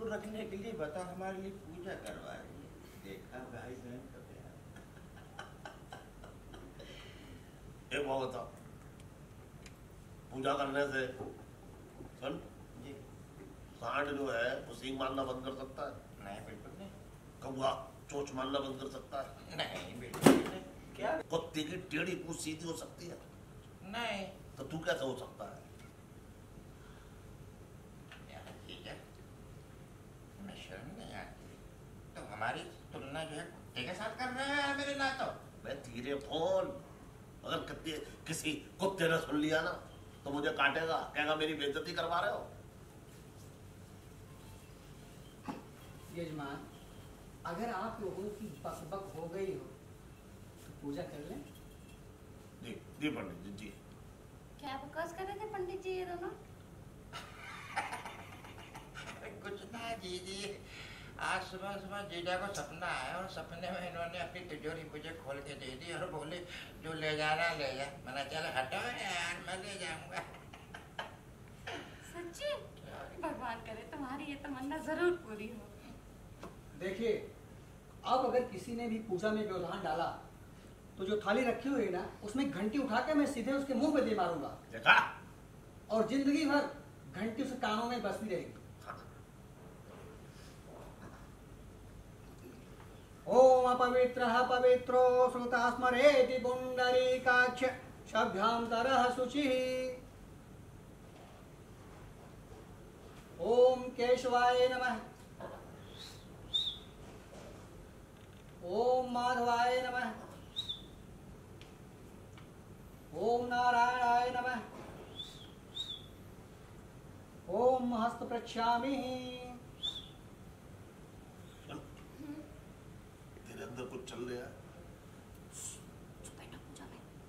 रखने के लिए बता, हमारे लिए पूजा करवा रही है। देखा भाई बहन का प्यार। एक बात बता, पूजा करने से सुन जी सांड जो है वो सींग मारना बंद कर सकता है? नहीं, बिल्कुल नहीं। कौवा चोंच मारना बंद कर सकता है? नहीं, बिल्कुल नहीं। क्या? कुत्ते की टेढ़ी पूंछ सीधी हो सकती है? नहीं। तो तू कैसे हो सकता है? यार ठीक है, मैं शर्म नहीं आती तो हमारी तुलना जो है कुत्ते के साथ कर रहे हैं मेरे ना। तो मैं धीरे बोल, अगर किसी कुत्ते ने सुन लिया ना तो मुझे काटेगा, कहेगा मेरी बेइज्जती करवा रहे हो। यजमान, अगर आप लोगों की बकबक हो गई हो तो पूजा कर लें। जी जी पंडित जी जी। क्या बकवास कर रहे थे पंडित जी ये दोनों? कुछ ना जी, आज सुबह सुबह जीजा को सपना आया और सपने में इन्होंने अपनी तिजोरी मुझे खोल के दे दी और बोले जो ले जाना ले जा। मैंने चल हटो यार, मैं ले जाऊंगा। सच्ची? भगवान करे तुम्हारी ये तमन्ना जरूर पूरी हो। देखिए, अब अगर किसी ने भी पूजा में व्यवधान डाला तो जो थाली रखी हुई है ना उसमें घंटी उठा के मैं सीधे उसके मुंह पे दे मारूंगा। देखा? और जिंदगी भर घंटी उसके कानों में बजती रहेगी। ओम अपवित्रः पवित्रो श्रुतः स्मरेति पुंडरीकाक्ष शभ्यान्तरः शुचिः। ओम केशवाय नमः। ओम माधवाय नमः। ओम नारायणाय नमः। ओम हस्त प्रक्षामि। तेरे अंदर कुछ चल रहा है?